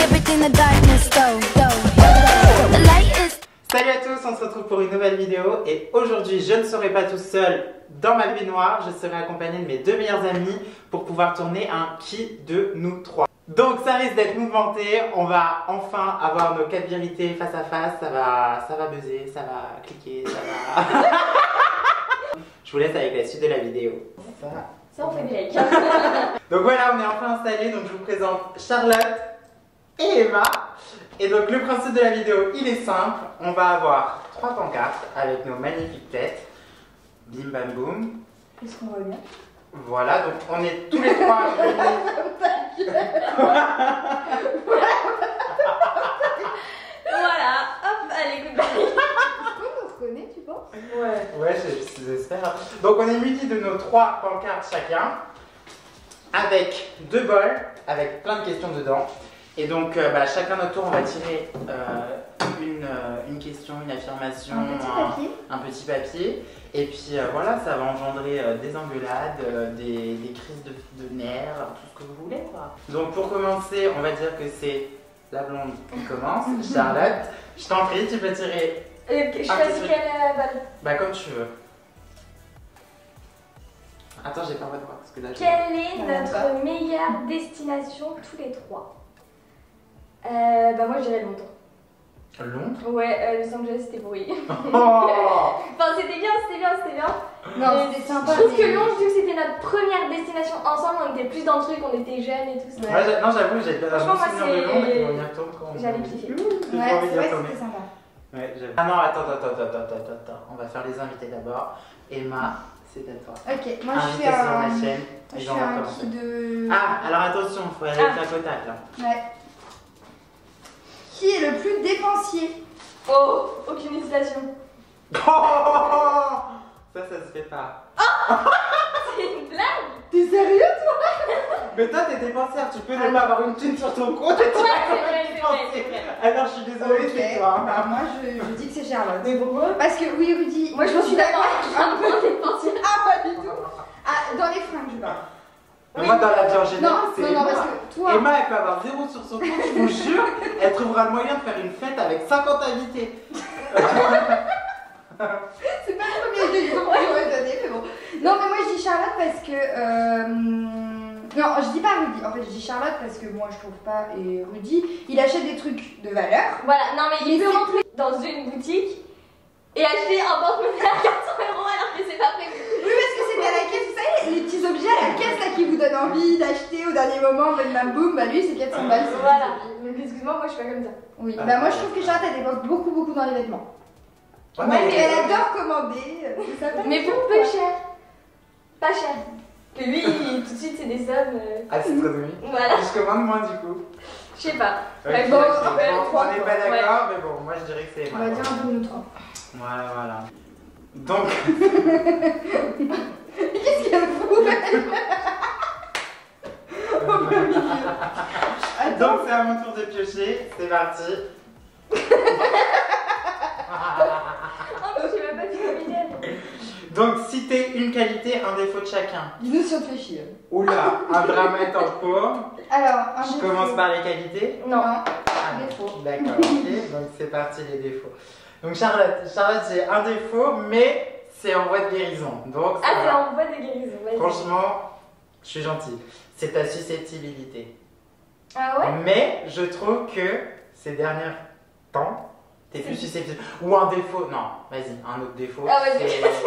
everything the darkness though. The light is. Salut à tous, on se retrouve pour une nouvelle vidéo et aujourd'hui je ne serai pas tout seul dans ma baignoire, je serai accompagné de mes deux meilleurs amis pour pouvoir tourner un qui de nous trois. Donc ça risque d'être mouvementé, on va enfin avoir nos 4 vérités face à face, ça va buzzer, ça va cliquer, ça va... Je vous laisse avec la suite de la vidéo. Ça on fait des likes. Donc voilà, on est enfin installés, donc je vous présente Charlotte et Emma. Et donc le principe de la vidéo, il est simple, on va avoir 3 pancartes avec nos magnifiques têtes. Bim bam boum. Est-ce qu'on va bien? Voilà, donc on est tous les trois réunis. Voilà, hop, allez, good bye. On se connaît, tu penses? Ouais, j'espère. Donc on est munis de nos 3 pancartes chacun, avec 2 bols, avec plein de questions dedans. Et donc chacun notre tour, on va tirer une question, une affirmation, un petit papier. Et puis voilà, ça va engendrer des engueulades, des crises de nerfs, tout ce que vous voulez quoi. Donc pour commencer, on va dire que c'est la blonde qui commence, Charlotte. Je t'en prie, tu peux tirer. Je choisis quelle balle? Bah comme tu veux. Attends, j'ai pas le droit de voir parce que là. Quelle est notre meilleure destination tous les trois? Moi je dirais Londres. Londres? Ouais, Los Angeles c'était pourri. Oh. Enfin c'était bien. Non, c'était sympa. Je trouve que Londres, vu que c'était notre première destination ensemble, on était plus dans le truc, on était jeunes et tout ça. Ouais, non, j'avoue, j'ai bien un bon Franchement, souvenir de Londres et on y retourne quand on... J'avais kiffé. J'ai Ouais, pas envie c'est d'y vrai que retourner. c'était sympa. Ouais, j'avoue. Ah non, attends. On va faire les invités d'abord. Emma, c'est à toi. Ok, moi je Invité fais sur un. ma chaîne. Je Et fais on va un commencer. qui de. Ah, alors attention, il faut aller Ah. tac au tac là. Ouais. Qui est le plus dépensier? Oh, aucune hésitation. Ça se fait pas. C'est une blague? T'es sérieux toi? Mais toi, t'es dépensière, tu peux ne pas avoir une thune sur ton compte et tu Ouais, vas c'est vrai. Alors, je suis désolée, c'est toi. Bah, moi je dis que c'est Charlotte. Mais pourquoi? Parce que oui, Rudy. Moi je me suis d'accord. Un peu. dépensière. Ah, pas du tout. Ah, dans les fringues, je parle. Mais moi, dans la vie en général, Non, c'est non, Emma. parce que toi. Emma, elle peut avoir 0 sur son compte, je vous jure, elle trouvera le moyen de faire une fête avec 50 invités. C'est pas le premier exemple que j'aurais donné, mais bon. Non, mais moi je dis Charlotte parce que. Non, je dis pas Rudy. En fait, je dis Charlotte parce que moi je trouve pas. Et Rudy, il achète des trucs de valeur. Voilà, non mais il Mais peut c'est- rentrer dans une boutique et acheter un porte-monnaie à 400 € alors que c'est pas prévu. Oui, parce que c'était à la caisse, vous savez, les petits objets à la caisse là qui vous donnent envie d'acheter au dernier moment, bam bam boum, bah lui c'est 400 balles. c'est Voilà, tout. donc excuse-moi, moi je suis pas comme ça. Oui, bah moi je trouve que Charlotte elle dépense beaucoup dans les vêtements. Ouais, Ouais, mais- mais elle adore commander. Ça s'appelle Mais pour peu cher. Pas cher. Que lui, tout de suite c'est des sommes. Ah, c'est très joli. Voilà, Je commande moins du coup. je sais pas. Ok, Ouais, bon, ok. après, Bon, trois, on n'est pas d'accord, mais bon, moi je dirais que c'est On Emma. va dire un peu nous trois. Voilà. Donc, Qu'est-ce qu'il y a de fou? donc c'est à mon tour de piocher, c'est parti. Oh, mais j'ai même pas fini d'elle. Donc, citez une qualité, un défaut de chacun. Dis-nous si on te fait chier. Oula, un drama est en cours. Alors, un Je défaut. commence par les qualités. Non. Ah, Défaut. D'accord, ok. Donc c'est parti les défauts. Donc Charlotte, j'ai un défaut, mais c'est en voie de guérison. Donc ça Ah, c'est va. en voie de guérison, vas-y. Franchement, je suis gentille. C'est ta susceptibilité. Ah ouais? Mais je trouve que ces derniers temps, t'es plus susceptible. Ou un défaut. Non, vas-y, un autre défaut. Ah, vas-y.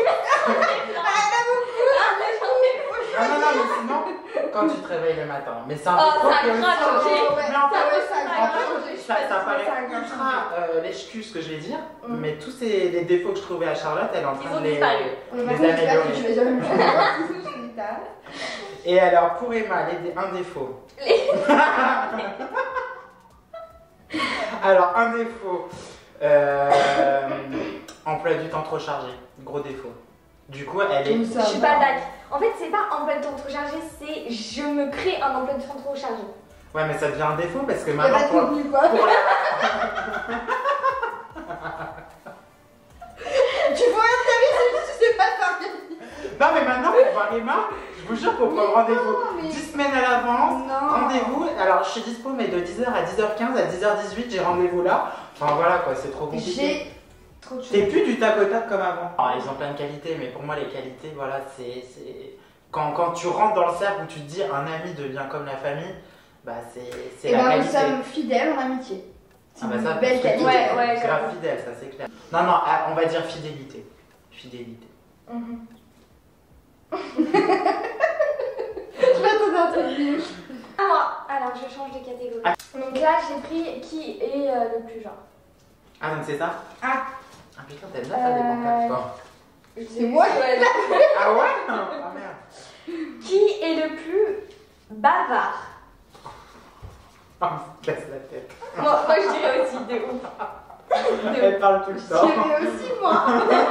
Ah non, mais sinon, quand tu te réveilles le matin. Mais c'est un Oh, défaut ça a que grave changé. Mais en fait, ça a en grave fait, changé. ça paraît ultra l'excuse que je vais dire, mais tous les défauts que je trouvais à Charlotte, elle est en Ils train ont de les disparu. Ouais, les par contre, j'espère que améliorer. tu vas jamais me faire. Et alors, pour Emma, un défaut. Alors, un défaut. Emploi du temps trop chargé. Gros défaut. Du coup, elle est. Je suis pas d'accord. En fait, c'est pas emploi de temps trop chargé, c'est je me crée un emploi de temps trop chargé. Ouais, mais ça devient un défaut parce que Il y a maintenant. pas de contenu quoi. pour la- Tu vois rien de ta vie, c'est juste que tu sais pas faire. Non, mais maintenant, pour voir Emma, je vous jure qu'on prend rendez-vous mais- 10 semaines à l'avance. Non. Rendez-vous, alors je suis dispo, mais de 10h à 10h15, à 10h18, j'ai rendez-vous là. Enfin voilà quoi, c'est trop compliqué. J'ai trop de choses. T'es plus du tac au tac comme avant. Alors, ils ont plein de qualités, mais pour moi, les qualités, voilà, c'est. Quand tu rentres dans le cercle où tu te dis un ami devient comme la famille, bah c'est Et la ben, nous qualité. sommes fidèles en amitié. C'est Ah bah une ça, belle qualité. Ouais, ouais, grave j'avoue. fidèle, ça c'est clair. Non, non, ah, on va dire fidélité. Fidélité. Mhm. Je m'attendais à un truc mieux. À moi. Alors, je change de catégorie. Donc là, j'ai pris qui est le plus genre. Ah, donc c'est ça? Ah. Ah putain, t'aimes bien faire des pancartes, toi. C'est moi Ouais. Ah ouais? Ah merde. Qui est le plus bavard? Ah, me casse la tête. Moi, je dirais aussi de ouf. Elle parle tout le temps. J'avais aussi moi.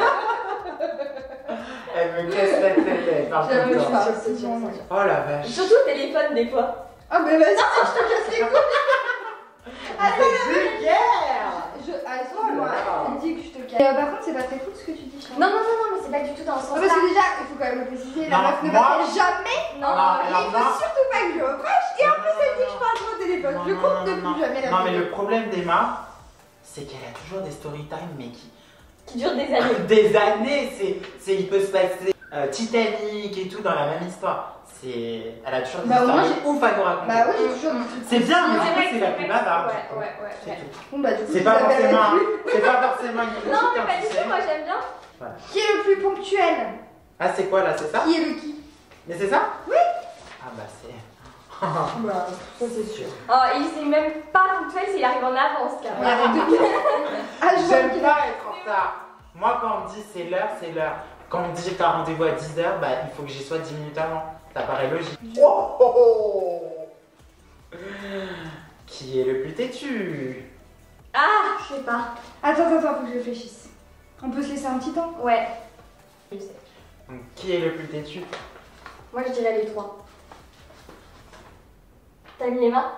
Elle me casse la tête, elle parle tout J'avais le le temps. choix. C'est sûr, c'est sûr. Oh la vache. Surtout au téléphone, des fois. Ah, mais vas-y, je te casse les couilles. C'est vulgaire! Ah, Oh excuse-moi, là là. je te dis que je te casse. Par contre, c'est pas très cool ce que tu dis, Charles. Non, non, non, non, mais c'est pas du tout dans ce Ah, sens-là. parce que déjà, il faut quand même le préciser, la Non, meuf ne moi- m'appelle jamais. Non, Non, Et alors il moi- faut surtout pas que je reproche. Et en plus, elle dit que je parle trop au téléphone. Je Non, compte non, ne non, plus jamais la Non, mais le problème d'Emma, c'est qu'elle a toujours des story time, mais qui dure des années. des années, il peut se passer Titanic et tout dans la même histoire. Elle a toujours des Bah, au moins, histoires de ouf à nous raconter. Bah oui, j'ai toujours des trucs. C'est bien, mais C'est du vrai coup, que c'est la plus bavarde. Ouais, ouais, ouais. C'est ouais. tout. Bon, bah, du coup, C'est je pas l'appellerai forcément, plus. c'est pas forcément une critique, Non, mais hein, pas tu du sais. tout, moi j'aime bien. Qui est le plus ponctuel? Ah, c'est quoi là, c'est ça? Qui est le qui? Mais c'est ça? Oui. Ah bah c'est. Bah, ça c'est sûr. Oh, il c'est même pas ponctuel, c'est il arrive en avance, Ouais, carrément. arrête de Ah, je vois J'aime qu'il pas être en retard. Moi, quand on me dit c'est l'heure, c'est l'heure. Quand on me dit que t'as rendez-vous à 10h, bah il faut que j'y sois 10 minutes avant. Ça paraît logique. Oh, oh, oh. Qui est le plus têtu? Ah, je sais pas. Attends, faut que je réfléchisse. On peut se laisser un petit temps? Ouais. Je sais. Donc, qui est le plus têtu? Moi je dirais les trois. T'as mis les mains?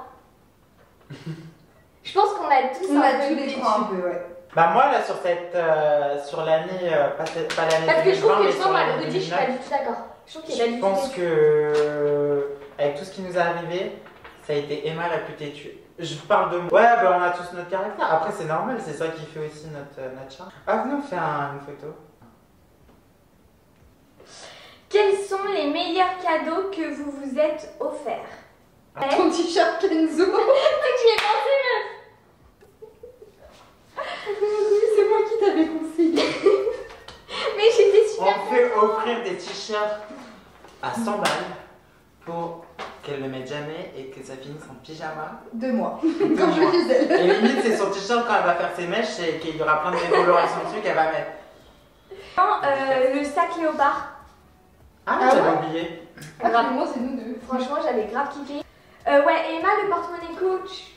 Je pense qu'on a tous On un a peu tous les têtu. trois un peu, ouais. Bah moi là sur l'année, pas l'année Parce que je trouve 2020, que mais je sur pense l'année à Rudy, je suis pas 2009, du tout d'accord. Je trouve qu'il est pas je du tout pense têtu. que avec tout ce qui nous est arrivé, ça a été Emma la plus têtue. Je parle de moi. Ouais, bah on a tous notre caractère. Après c'est normal, c'est ça qui fait aussi notre charme. Ah venez on fait une photo. Quels sont les meilleurs cadeaux que vous vous êtes offerts? Ouais. Ton t-shirt Kenzo. C'est que j'y ai pensé, meuf. Oui, c'est moi qui t'avais conseillé. Mais j'étais super On fait offrir des t-shirts à 100 balles pour qu'elle ne mette jamais et que ça finisse en pyjama. 2 mois. Comme je disais. Et limite c'est son t-shirt quand elle va faire ses mèches et qu'il y aura plein de décolorations dessus qu'elle va mettre. Le sac léopard. Ah, Ah j'avais ouais oublié. Ah, moi, c'est nous deux. Franchement, j'avais grave kiffé. Ouais, Emma, le porte-monnaie Coach.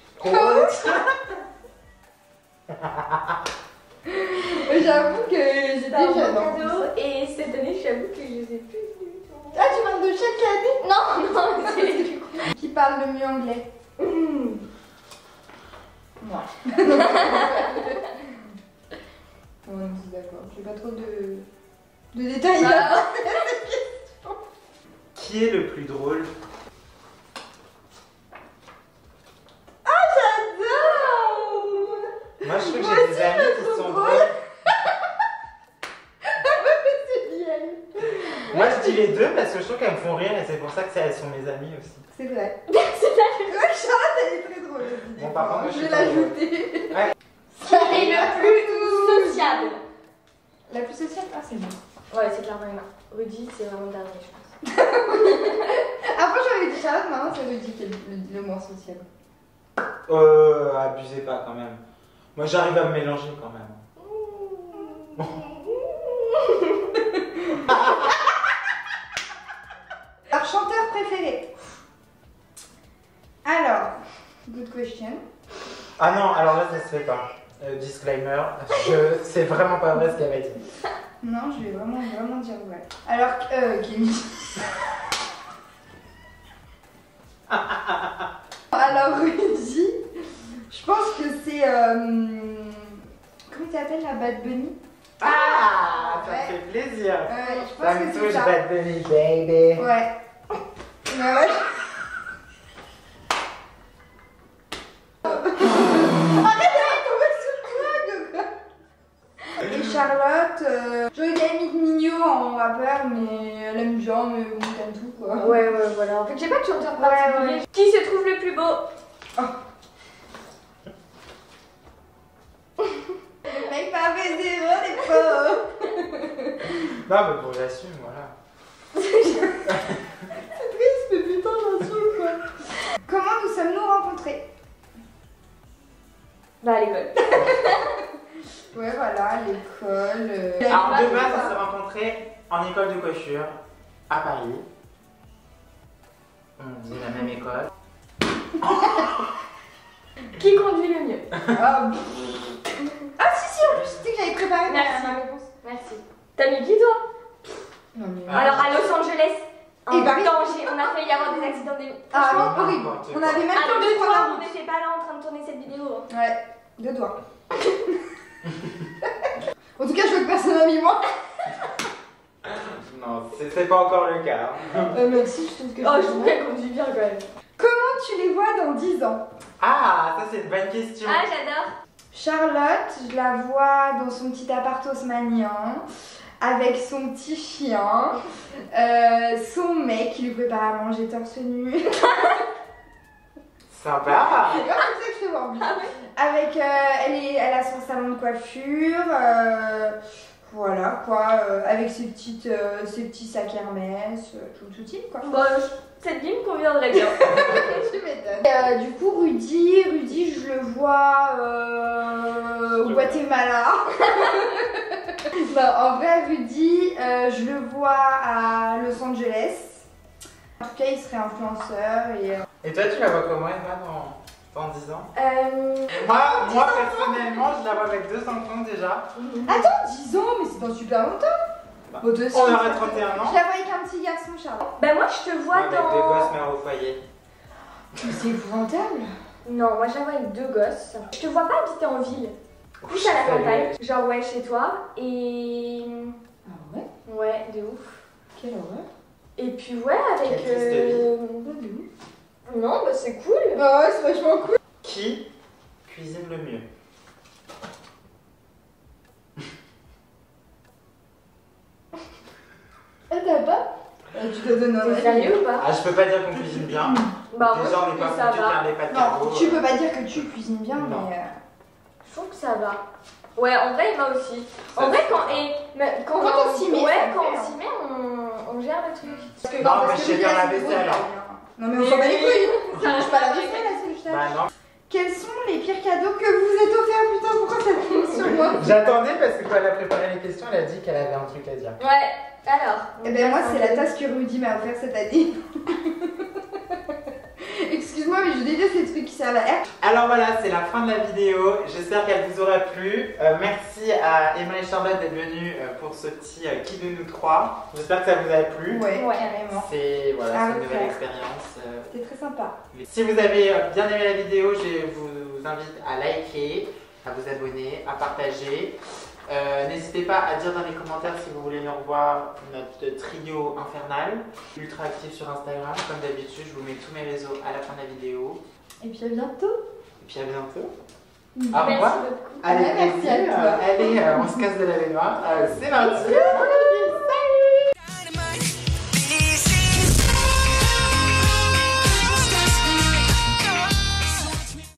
J'avoue que j'étais C'est un jeune. bon en cadeau. plus. Et cette année, j'avoue que je sais plus du tout. Ah, tu parles de chaque année? Non, non, c'est... Qui parle le mieux anglais? Moi. Ouais, non, c'est d'accord. J'ai pas trop de détails. Ah. Qui est le plus drôle? J'adore! Moi je trouve que Moi j'ai aussi, des amis je qui trouve sont drôle. drôles. C'est bien. Moi je dis les deux parce que je trouve qu'elles me font rire et c'est pour ça que elles sont mes amies aussi. C'est vrai. Ouais, Charlotte, elle est très drôle. Bon, par contre, moi, je je suis vais pas l'ajouter. Ouais. Qui est le plus sociable? La plus sociale? Ah, c'est moi. Ouais, c'est clairement Emma. Rudy, c'est vraiment le dernier, je pense. Après, j'avais dit Charlotte, maintenant, c'est Rudy qui est le moins sociable. Abusez pas quand même. Moi j'arrive à me mélanger quand même. Alors, chanteur préféré? Alors, good question. Ah non, alors là ça se fait pas. Disclaimer, c'est vraiment pas vrai ce qu'elle a dit. Non, je vais vraiment dire vrai. Alors, Camille. Alors, Rudy, je pense que c'est. Comment tu t'appelles la Bad Bunny? Ah, ça Ouais. me fait plaisir. Je Ça pense me que touche c'est ça. Bad Bunny, baby. Ouais, Ouais, ouais. Arrête de tomber sur toi, Gogo. Et Charlotte, j'aurais bien mis Nino en rappeur, mais elle aime bien, mais bon, t'aimes tout quoi. Ouais, voilà. En fait, j'ai pas de chanteur particulier. ouais. Qui se trouve le plus beau? Le mec m'a fait zéro, les pauvres. Non, mais bon, j'assume, voilà. C'est triste, mais putain, j'assume quoi. Comment nous sommes-nous rencontrés? Bah, à l'école. Ouais, voilà, l'école. Alors, de base, on s'est rencontrés en école de coiffure à Paris. On faisait la même école. Qui conduit le mieux? Ah, si, en plus, tu sais que j'avais préparé ma réponse. Merci. T'as mis qui, toi? Non, mais. Alors, à Los Angeles, Et un Paris. danger. On a failli y avoir des accidents des. Ah, Franchement, oui, horrible. On avait même à pas deux le fois, droit. on n'était pas là en train de tourner cette vidéo. Hein. Ouais, 2 doigts. En tout cas, je veux que personne n'a mis moi. Non, c'est pas encore le cas. Merci, je trouve que Oh, je trouve qu'elle conduit bien quand même. Comment tu les vois dans 10 ans? Ah, ça c'est une bonne question. Ah, j'adore. Charlotte, je la vois dans son petit appart haussmannien, avec son petit chien, son mec qui lui prépare à manger torse nu. Sympa. C'est comme ça que je te vois. Avec, elle a son salon de coiffure, voilà quoi, avec ses petits sacs Hermès, tout type quoi. Bon, cette vie me conviendrait bien. Tu m'étonnes. Du coup, Rudy, je le vois au Guatemala. Non, en vrai, Rudy, je le vois à Los Angeles. En tout cas, il serait influenceur Et toi, tu la vois comment, Emma, dans 10 ans? Moi, personnellement, je la vois avec 2 enfants déjà. Attends, 10 ans, mais c'est dans super longtemps. Bah, Bon, toi aussi, on aurait 31 ans. Je la vois avec un petit garçon, Charlotte. Bah, moi, je te vois Avec 2 dans. gosses mères au foyer. Mais c'est épouvantable. Non, moi, je la vois avec 2 gosses. Je te vois pas habiter en ville. Plus à la campagne. Genre, ouais, chez toi. Et. Ah ouais? Ouais, de ouf. Quelle horreur. Et puis, ouais, avec. Quelle triste vie. Non, bah, c'est cool. Bah ouais, c'est vachement cool. Qui cuisine le mieux? Ah, t'as pas? Tu te donnes un T'es avis. sérieux ou pas? Ah, je peux pas dire qu'on cuisine bien. Bah, moi, Déjà, on je n'est trouve pas que ça foutu de va. faire des pâtes Non, carbo. tu peux pas dire que tu cuisines bien, Non. mais. Je trouve que ça va. Ouais, en vrai, Emma aussi. Ça En vrai, se quand, fait. quand Quand on s'y met, ouais, ça quand fait, on hein. s'y met, on gère le truc. Parce que, Non, parce mais que je sais lui, faire là, la c'est vaisselle. trop, non, mais on s'en bat les couilles. Tu touches pas la vaisselle, là, ce que je t'ai. Bah non. Quels sont les pires cadeaux que vous vous êtes offerts? Putain, pourquoi ça tombe sur moi? J'attendais parce que quand elle a préparé les questions, elle a dit qu'elle avait un truc à dire. Ouais, alors. Eh ben, moi, c'est la tasse que Rudy m'a offert cette année. Excuse-moi, mais je délire ces trucs qui servent à air. Alors voilà, c'est la fin de la vidéo. J'espère qu'elle vous aura plu. Merci à Emma et Charlotte d'être venues pour ce petit qui de nous 3. J'espère que ça vous a plu. Ouais, Ouais. carrément. C'est voilà, Ah, c'est une oui, nouvelle frère. expérience. C'était très sympa. Si vous avez bien aimé la vidéo, je vous invite à liker, à vous abonner, à partager. N'hésitez pas à dire dans les commentaires si vous voulez nous revoir notre trio infernal, ultra actif sur Instagram. Comme d'habitude, je vous mets tous mes réseaux à la fin de la vidéo. Et puis à bientôt. Et puis à bientôt. Au Merci revoir. beaucoup. Allez, Merci à toi. allez, on se casse de la baignoire. C'est parti.